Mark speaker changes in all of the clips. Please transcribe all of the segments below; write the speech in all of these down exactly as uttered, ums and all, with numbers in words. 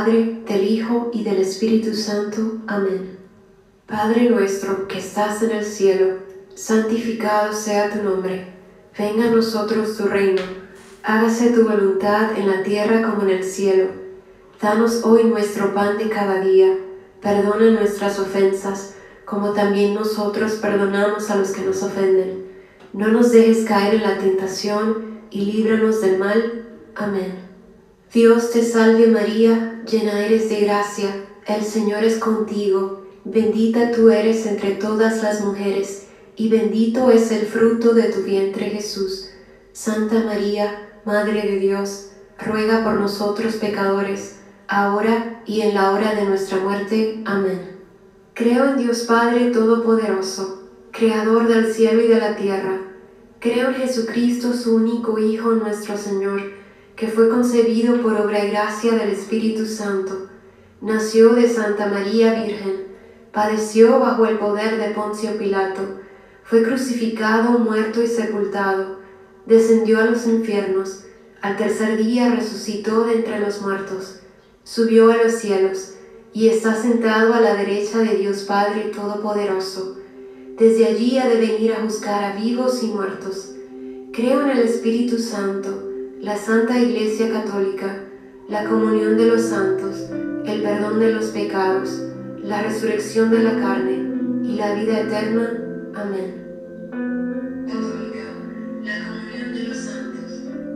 Speaker 1: Padre, del Hijo y del Espíritu Santo. Amén. Padre nuestro que estás en el cielo, santificado sea tu nombre. Venga a nosotros tu reino. Hágase tu voluntad en la tierra como en el cielo. Danos hoy nuestro pan de cada día. Perdona nuestras ofensas, como también nosotros perdonamos a los que nos ofenden. No nos dejes caer en la tentación y líbranos del mal. Amén. Dios te salve María, llena eres de gracia, el Señor es contigo. Bendita tú eres entre todas las mujeres, y bendito es el fruto de tu vientre Jesús. Santa María, Madre de Dios, ruega por nosotros pecadores, ahora y en la hora de nuestra muerte. Amén. Creo en Dios Padre Todopoderoso, Creador del cielo y de la tierra. Creo en Jesucristo, su único Hijo, nuestro Señor, que fue concebido por obra y gracia del Espíritu Santo. Nació de Santa María Virgen, padeció bajo el poder de Poncio Pilato, fue crucificado, muerto y sepultado, descendió a los infiernos, al tercer día resucitó de entre los muertos, subió a los cielos y está sentado a la derecha de Dios Padre Todopoderoso. Desde allí ha de venir a juzgar a vivos y muertos. Creo en el Espíritu Santo, la Santa Iglesia Católica, la comunión de los santos, el perdón de los pecados, la resurrección de la carne y la vida eterna. Amén. Católica, la comunión de los santos.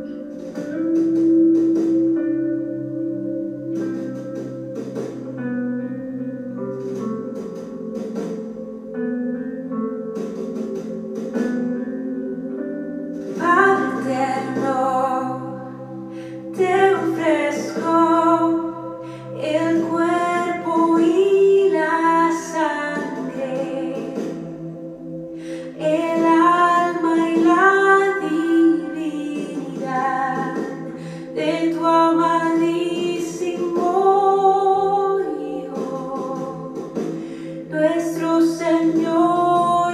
Speaker 2: Padre eterno, te ofrezco el cuerpo y la sangre, el alma y la divinidad de tu amadísimo Hijo, nuestro Señor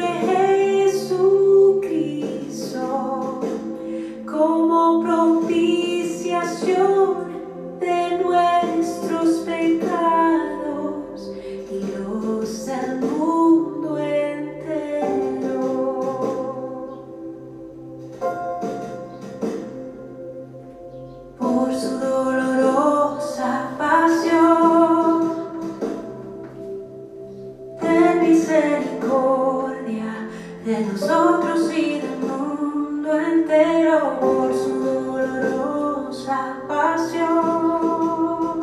Speaker 2: Jesucristo, como propiciación de nuestros pecados y los del mundo entero. Por su dolorosa pasión, ten misericordia de nosotros y del mundo entero. Por su dolorosa pasión,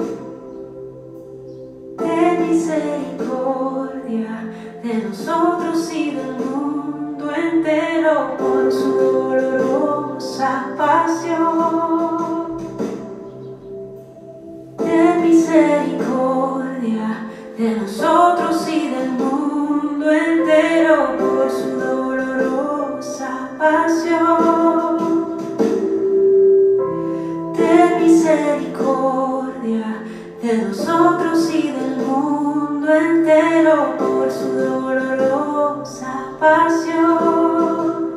Speaker 2: ten misericordia de nosotros y del mundo entero. Por su dolorosa pasión, ten misericordia de nosotros y del mundo entero. Por su dolorosa pasión, ten misericordia de nosotros y del mundo entero. Por su dolorosa pasión,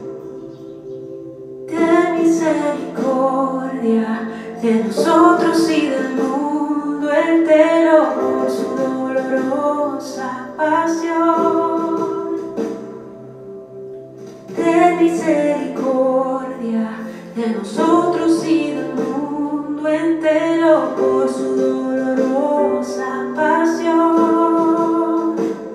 Speaker 2: ten misericordia de nosotros y del mundo entero. Por su dolorosa pasión, ten misericordia de nosotros y del mundo entero. Por su dolorosa pasión,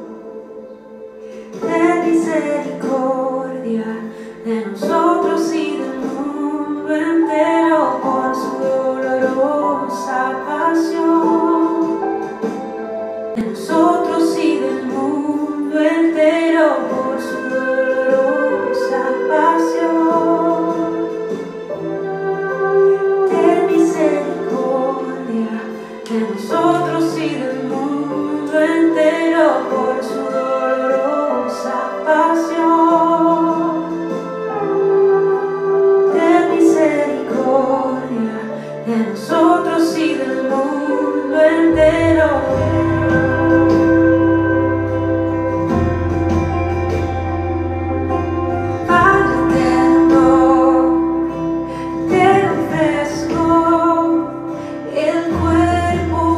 Speaker 2: ten misericordia de nosotros y del mundo entero. Por su dolorosa pasión, de nosotros y del mundo entero. Por su dolorosa pasión, ten misericordia de nosotros y del mundo entero. Por su dolorosa pasión, ten misericordia de nosotros y del mundo entero. El cuerpo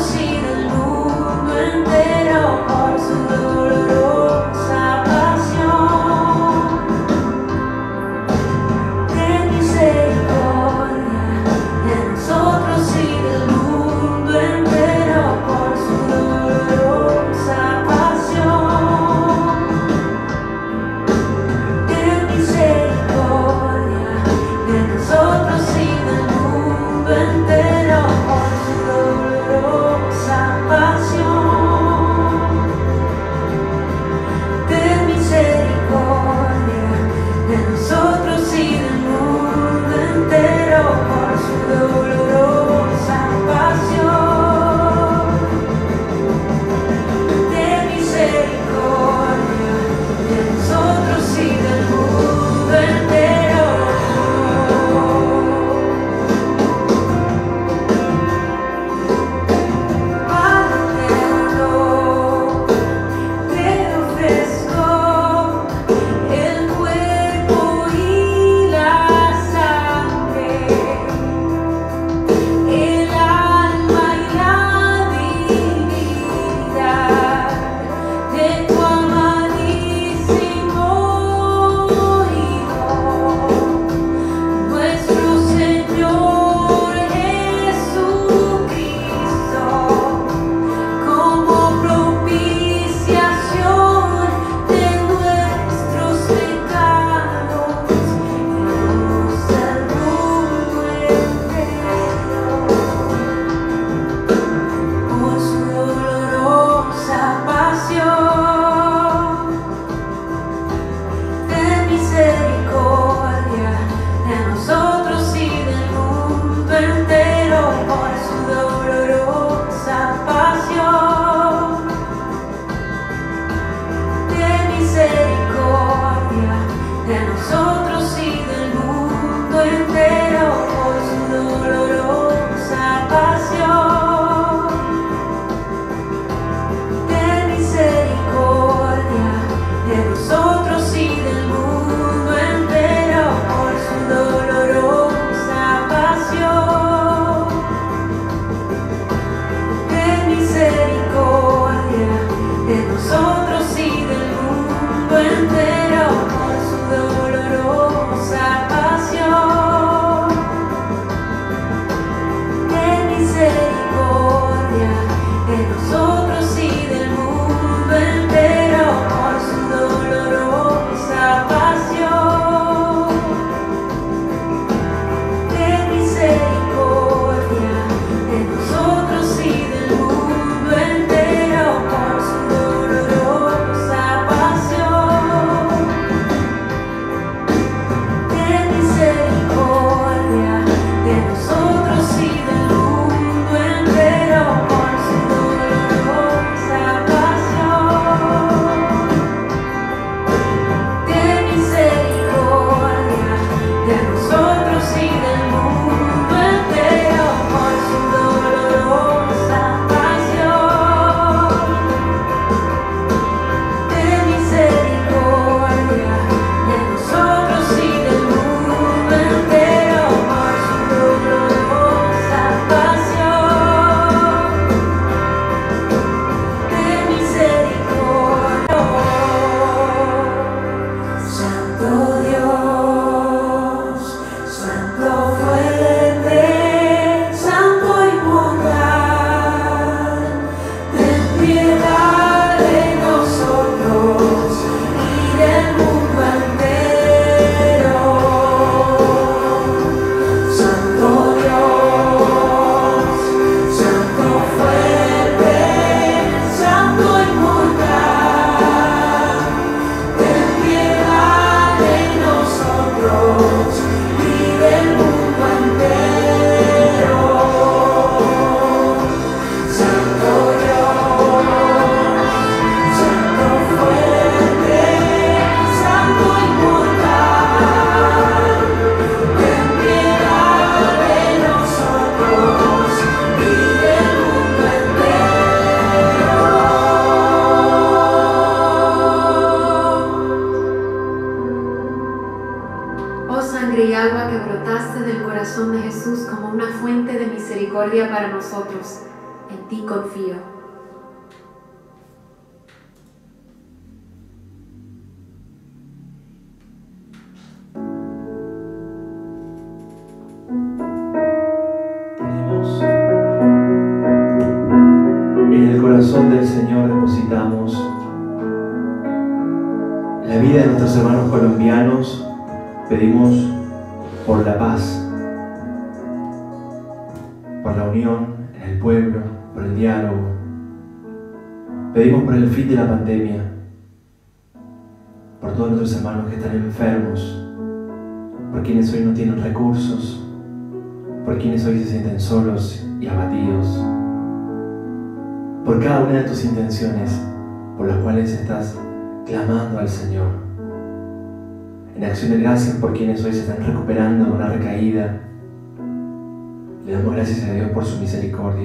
Speaker 1: corazón de Jesús como una fuente de misericordia para nosotros. en ti confío.
Speaker 3: Del Señor depositamos la vida de nuestros hermanos colombianos. Pedimos por la paz, por la unión en el pueblo, por el diálogo. Pedimos por el fin de la pandemia, por todos nuestros hermanos que están enfermos, por quienes hoy no tienen recursos, por quienes hoy se sienten solos y abatidos, por cada una de tus intenciones por las cuales estás clamando al Señor. En acción de gracias por quienes hoy se están recuperando de una recaída. Le damos gracias a Dios por su misericordia.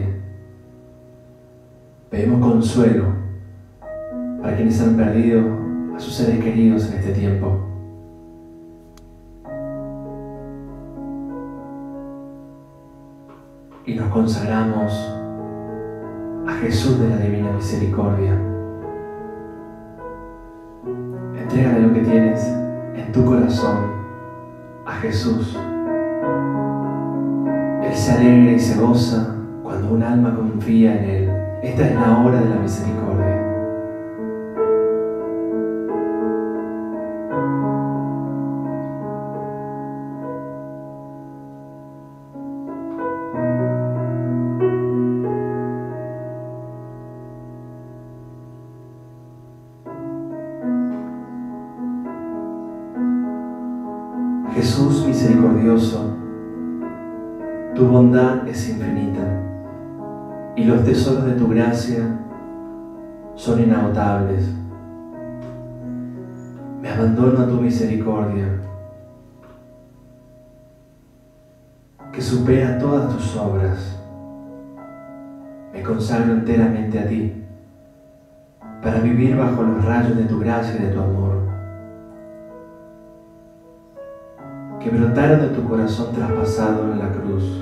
Speaker 3: Pedimos consuelo para quienes han perdido a sus seres queridos en este tiempo. Y nos consagramos a Jesús de la Divina Misericordia. Entrégale lo que tienes en tu corazón a Jesús. Él se alegra y se goza cuando un alma confía en Él. Esta es la hora de la misericordia. Jesús misericordioso, tu bondad es infinita y los tesoros de tu gracia son inagotables. Me abandono a tu misericordia, que supera todas tus obras. Me consagro enteramente a ti, para vivir bajo los rayos de tu gracia y de tu amor. Que brotaron de tu corazón traspasado en la cruz.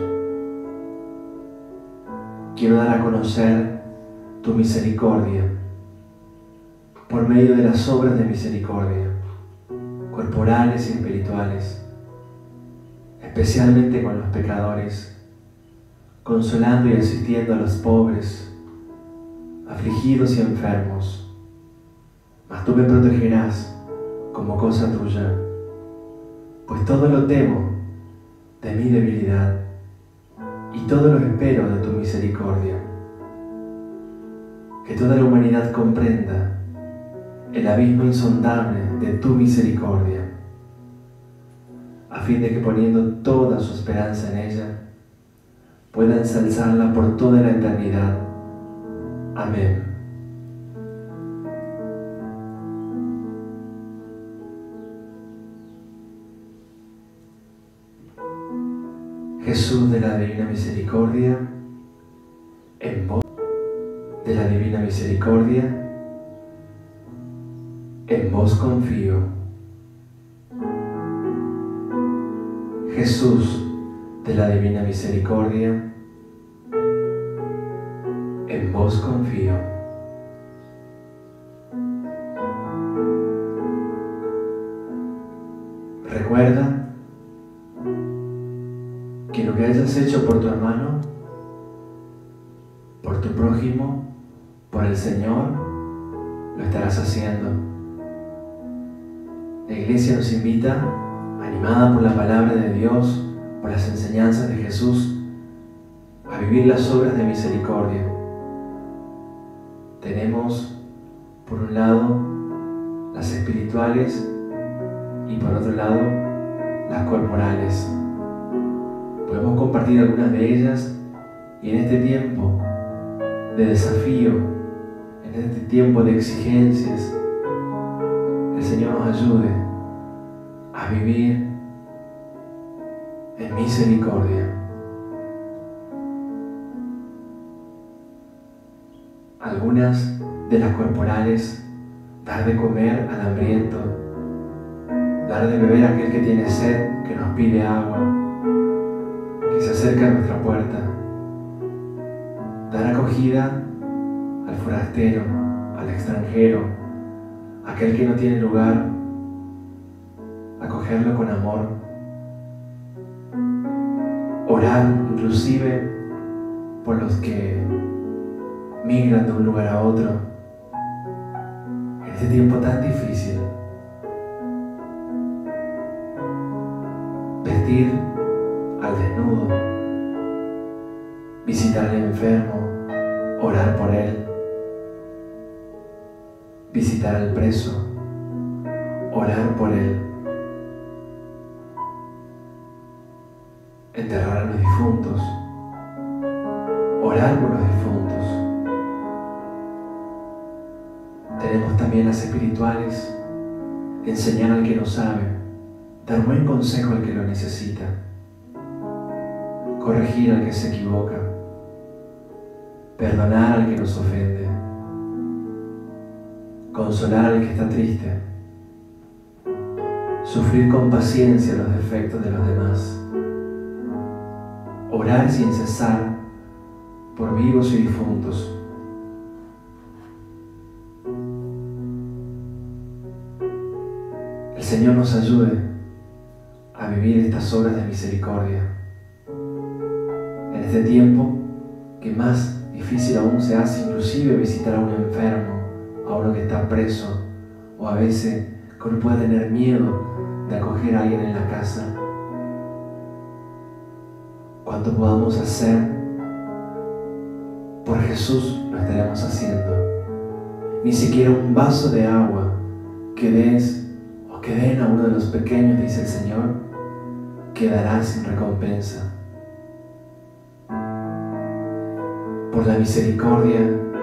Speaker 3: Quiero dar a conocer tu misericordia por medio de las obras de misericordia, corporales y espirituales, especialmente con los pecadores, consolando y asistiendo a los pobres, afligidos y enfermos. Mas tú me protegerás como cosa tuya, pues todo lo temo de mi debilidad y todo lo espero de tu misericordia. Que toda la humanidad comprenda el abismo insondable de tu misericordia, a fin de que poniendo toda su esperanza en ella, pueda ensalzarla por toda la eternidad. Amén. Jesús de la Divina Misericordia, en vos de la Divina Misericordia, en vos confío. Jesús de la Divina Misericordia, en vos confío. Recuerda que lo que hayas hecho por tu hermano, por tu prójimo, por el Señor, lo estarás haciendo. La Iglesia nos invita, animada por la palabra de Dios, por las enseñanzas de Jesús, a vivir las obras de misericordia. Tenemos, por un lado, las espirituales y por otro lado, las corporales. Podemos compartir algunas de ellas y en este tiempo de desafío, en este tiempo de exigencias, el Señor nos ayude a vivir en misericordia. Algunas de las corporales: dar de comer al hambriento, dar de beber a aquel que tiene sed, que nos pide agua, que se acerca a nuestra puerta, dar acogida al forastero, al extranjero, aquel que no tiene lugar, acogerlo con amor, orar inclusive por los que migran de un lugar a otro en este tiempo tan difícil. Vestir al desnudo, visitar al enfermo, orar por él, visitar al preso, orar por él, enterrar a los difuntos, orar por los difuntos. Tenemos también las espirituales, enseñar al que no sabe, dar buen consejo al que lo necesita, corregir al que se equivoca, perdonar al que nos ofende, consolar al que está triste, sufrir con paciencia los defectos de los demás, orar sin cesar por vivos y difuntos. El Señor nos ayude a vivir estas obras de misericordia en este tiempo que más difícil aún se hace inclusive visitar a un enfermo, a uno que está preso, o a veces que uno pueda tener miedo de acoger a alguien en la casa. Cuanto podamos hacer por Jesús lo estaremos haciendo. Ni siquiera un vaso de agua que des o que den a uno de los pequeños, dice el Señor, quedará sin recompensa. Por la misericordia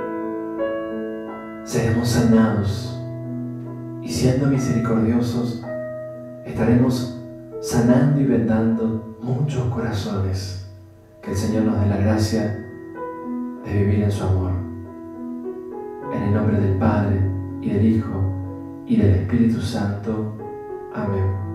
Speaker 3: seremos sanados, y siendo misericordiosos estaremos sanando y vendando muchos corazones. Que el Señor nos dé la gracia de vivir en su amor. En el nombre del Padre, y del Hijo, y del Espíritu Santo. Amén.